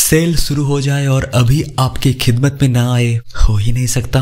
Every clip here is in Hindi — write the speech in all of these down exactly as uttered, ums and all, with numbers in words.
सेल शुरू हो जाए और अभी आपकी खिदमत में ना आए, हो ही नहीं सकता।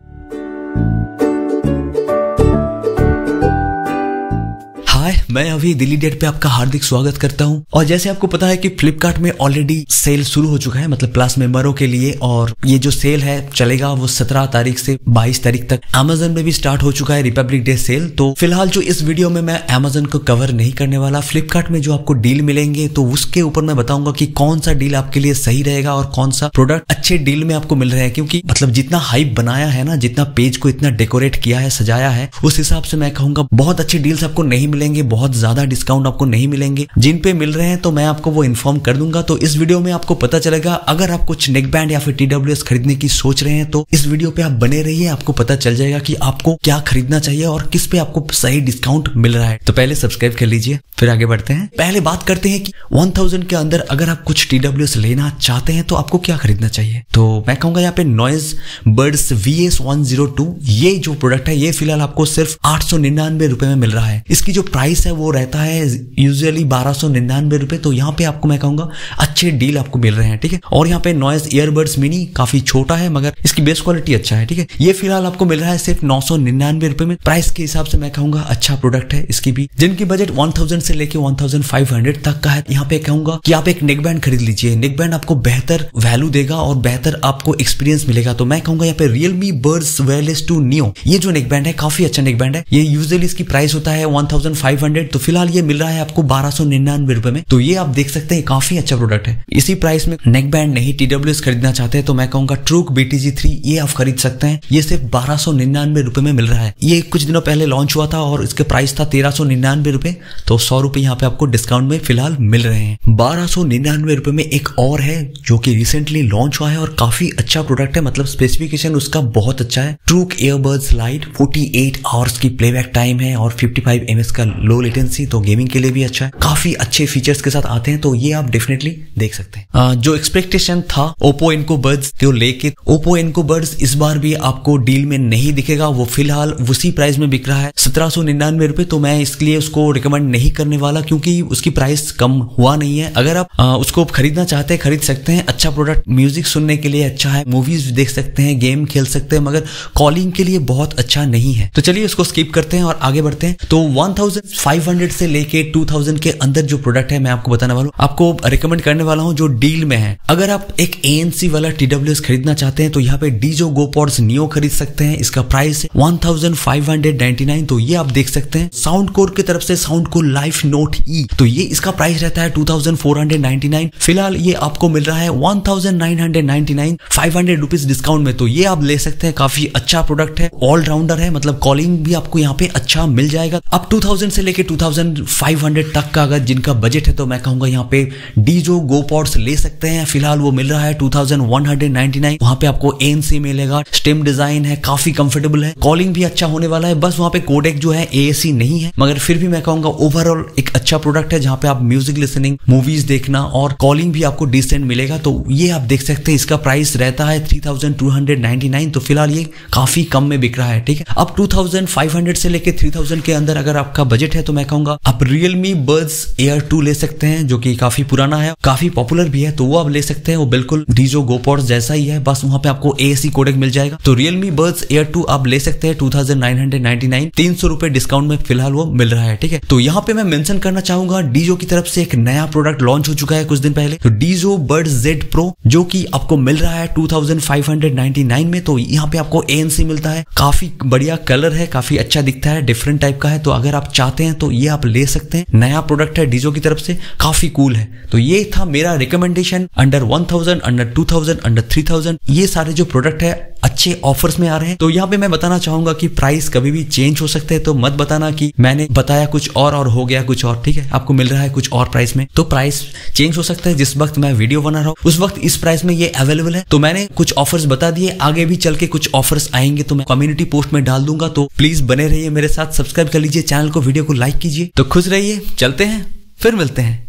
हाय, मैं अभी दिल्ली डेट पे आपका हार्दिक स्वागत करता हूं। और जैसे आपको पता है कि फ्लिपकार्ट में ऑलरेडी सेल शुरू हो चुका है, मतलब प्लस मेंबरों के लिए। और ये जो सेल है चलेगा वो सत्रह तारीख से बाईस तारीख तक। अमेजन में भी स्टार्ट हो चुका है रिपब्लिक डे सेल। तो फिलहाल जो इस वीडियो में मैं अमेजन को कवर नहीं करने वाला, फ्लिपकार्ट में जो आपको डील मिलेंगे तो उसके ऊपर मैं बताऊंगा कि कौन सा डील आपके लिए सही रहेगा और कौन सा प्रोडक्ट अच्छे डील में आपको मिल रहे हैं। क्योंकि मतलब जितना हाइप बनाया है ना, जितना पेज को इतना डेकोरेट किया है, सजाया है, उस हिसाब से मैं कहूंगा बहुत अच्छे डील्स आपको नहीं मिलेंगे, बहुत ज्यादा डिस्काउंट आपको नहीं मिलेंगे। जिन पे मिल रहे हैं तो मैं आपको वो इन्फॉर्म कर दूंगा। तो इस वीडियो में आपको पता चलेगा। अगर आप कुछ नेक बैंड या फिर टीडब्ल्यूएस खरीदने की सोच रहे हैं तो इस वीडियो पे आप बने रहिए, आपको पता चल जाएगा कि आपको क्या खरीदना चाहिए और किस पे आपको सही डिस्काउंट मिल रहा है। तो पहले सब्सक्राइब कर लीजिए, फिर आगे बढ़ते हैं। पहले बात करते हैं कि एक हज़ार के अंदर अगर आप कुछ टीडब्ल्यूएस लेना चाहते हैं तो आपको क्या खरीदना चाहिए। तो मैं कहूंगा यहाँ पे noise birds v s one zero two, ये जो प्रोडक्ट है ये फिलहाल आपको सिर्फ आठ सौ निन्यानवे रुपए में मिल रहा है। इसकी जो प्राइस है वो रहता है यूजुअली बारह सौ निन्यानवे रुपए। तो यहाँ पे आपको मैं कहूंगा अच्छे डील आपको मिल रहे हैं, ठीक है। और यहाँ पे नॉइज ईयरबड्स मिनी काफी छोटा है मगर इसकी बेस क्वालिटी अच्छा है, ठीक है। ये फिलहाल आपको मिल रहा है सिर्फ नौ सौ निन्यानवे रुपए में। प्राइस के हिसाब से मैं कहूंगा अच्छा प्रोडक्ट है। इसकी भी जिनकी बजट एक हज़ार से लेके पंद्रह सौ तक का है, यहाँ पे कहूंगा कि आप एक नेक बैंड खरीद लीजिए। नेक बैंड आपको बेहतर वैल्यू देगा और बेहतर आपको एक्सपीरियंस मिलेगा। तो मैं कहूंगा यहाँ पे Realme buds wireless two neo, ये जो नेक बैंड है काफी अच्छा नेक बैंड है। ये यूजुअली इसकी प्राइस होता है पंद्रह सौ, तो फिलहाल ये मिल रहा है आपको बारह सौ निन्यानवे रुपए में। तो ये आप देख सकते हैं काफी अच्छा प्रोडक्ट है। इसी प्राइस में नेक बैंड नहीं टीडब्ल्यूएस खरीदना चाहते हैं तो मैं कहूंगा Truke B T G three, ये आप खरीद सकते हैं। ये सिर्फ बारह सौ निन्यानवे रुपए में मिल रहा है। ये कुछ दिनों पहले लॉन्च हुआ था और इसके प्राइस था तेरह सौ निन्यानवे रुपए। तो सौ रुपए यहाँ पे आपको डिस्काउंट में फिलहाल मिल रहे हैं। बारह सौ निन्यानवे रुपए में एक और है जो कि रिसेंटली लॉन्च हुआ है और काफी अच्छा प्रोडक्ट है, मतलब स्पेसिफिकेशन उसका बहुत अच्छा है। ट्रूक ईयरबड्स लाइट, अड़तालीस आवर्स की प्लेबैक टाइम है और पचपन एम एच का लो लेटेंसी, तो गेमिंग के लिए भी अच्छा है। काफी अच्छे फीचर्स के साथ आते हैं, तो ये आप डेफिनेटली देख सकते हैं। आ, जो एक्सपेक्टेशन था ओप्पो इनको बड्स को लेके, ओप्पो इनको बड्स इस बार भी आपको डील में नहीं दिखेगा। वो फिलहाल उसी प्राइस में बिक रहा है सत्रह सौ निन्यानवे रुपए। तो मैं इसके लिए उसको रिकमेंड नहीं करने वाला क्योंकि उसकी प्राइस कम हुआ नहीं है। अगर आप आ, उसको खरीदना चाहते हैं खरीद सकते हैं। अच्छा प्रोडक्ट, म्यूजिक सुनने के लिए अच्छा है, मूवीज देख सकते हैं, गेम खेल सकते हैं, मगर कॉलिंग के लिए बहुत अच्छा नहीं है। तो चलिए उसको स्किप करते हैं और आगे बढ़ते हैं। तो पंद्रह सौ से लेके दो हज़ार के अंदर जो प्रोडक्ट है मैं आपको बताने वाला हूँ, आपको रिकमेंड करने वाला हूँ जो डील में है। अगर आप एक ए एन सी वाला टीडब्ल्यूएस खरीदना चाहते हैं तो यहाँ पे डीजो गोपॉड्स नियो खरीद सकते हैं। इसका प्राइस है पंद्रह सौ निन्यानवे। तो ये आप देख सकते हैं साउंड कोर की तरफ से Soundcore life note E, तो ये इसका प्राइस रहता है चौबीस सौ निन्यानवे। फिलहाल ये आपको मिल रहा है उन्नीस सौ निन्यानवे, पाँच सौ रुपीस डिस्काउंट में। तो ये आप ले सकते हैं, काफी अच्छा प्रोडक्ट है, ऑलराउंडर है, मतलब कॉलिंग भी आपको यहाँ पे अच्छा मिल जाएगा। अब दो हज़ार से लेके पच्चीस सौ तक का अगर जिनका बजट है तो मैं कहूंगा यहाँ पे डीजो गोपॉड्स ले सकते हैं। फिलहाल वो मिल रहा है इक्कीस सौ निन्यानवे। वहां पे आपको ए एन सी मिलेगा, स्टेम डिजाइन है, काफी कंफर्टेबल है, कॉलिंग भी अच्छा होने वाला है। बस वहां पे कोडेक जो है ए ए सी नहीं है, मगर फिर भी मैं कहूंगा ओवरऑल एक अच्छा प्रोडक्ट है जहां पे आप म्यूजिक लिसनिंग, मूवीज देखना और कॉलिंग भी आपको डिसेंट मिलेगा। तो ये आप देख सकते हैं इसका प्राइस रहता है तीन हज़ार दो सौ निन्यानवे। तो फिलहाल ये काफी कम में बिक रहा है, ठीक है। अब पच्चीस सौ से लेके तीन हज़ार के अंदर अगर आपका बजट है तो मैं कहूंगा आप रियलमी बड्स एयर टू ले सकते हैं, जो कि काफी पुराना है, काफी पॉपुलर भी है। तो वो आप ले सकते हैं, वो बिल्कुल डीजो गोपॉड्स जैसा ही है, बस वहां पे आपको ए ए सी कोडेक मिल जाएगा। तो रियलमी बड्स एयर टू आप ले सकते हैं उनतीस सौ निन्यानवे, तीन सौ रुपए डिस्काउंट में फिलहाल वो मिल रहा है, ठीक है। तो यहाँ पे मैं मेंशन करना चाहूंगा डीजो की तरफ से एक नया प्रोडक्ट लॉन्च हो चुका है कुछ दिन पहले, तो डीजो बड्स जेड प्रो, जो कि आपको मिल रहा है पच्चीस सौ निन्यानवे में। तो यहाँ पे आपको ए एन सी मिलता है, काफी बढ़िया कलर है, काफी अच्छा दिखता है, डिफरेंट टाइप का है। तो अगर आप चाहते हैं तो ये आप ले सकते हैं, नया प्रोडक्ट है डीजो की तरफ से, काफी कूल है। तो ये था मेरा रिकमेंडेशन अंडर एक हज़ार, अंडर दो हज़ार, अंडर तीन हज़ार। ये सारे जो प्रोडक्ट है अच्छे ऑफर्स में आ रहे हैं। तो यहाँ पे मैं बताना चाहूंगा कि प्राइस कभी भी चेंज हो सकते हैं, तो मत बताना कि मैंने बताया कुछ और और हो गया कुछ और, ठीक है। आपको मिल रहा है कुछ और प्राइस में, तो प्राइस चेंज हो सकता है। जिस वक्त मैं वीडियो बना रहा हूँ उस वक्त इस प्राइस में ये अवेलेबल है। तो मैंने कुछ ऑफर्स बता दिए, आगे भी चल के कुछ ऑफर्स आएंगे तो मैं कम्युनिटी पोस्ट में डाल दूंगा। तो प्लीज बने रहिए मेरे साथ, सब्सक्राइब कर लीजिए चैनल को, वीडियो को लाइक कीजिए। तो खुश रहिए, चलते हैं, फिर मिलते हैं।